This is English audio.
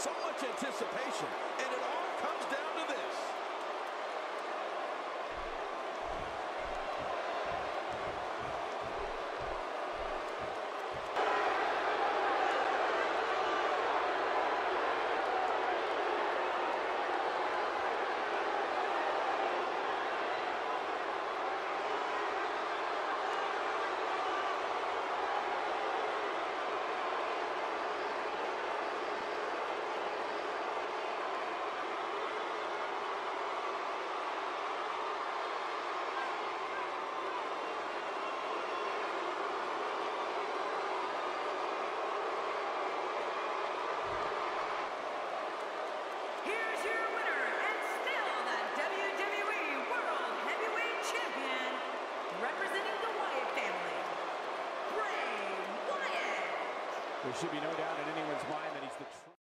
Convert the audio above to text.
So much anticipation, and it all comes down to this. There should be no doubt in anyone's mind that he's the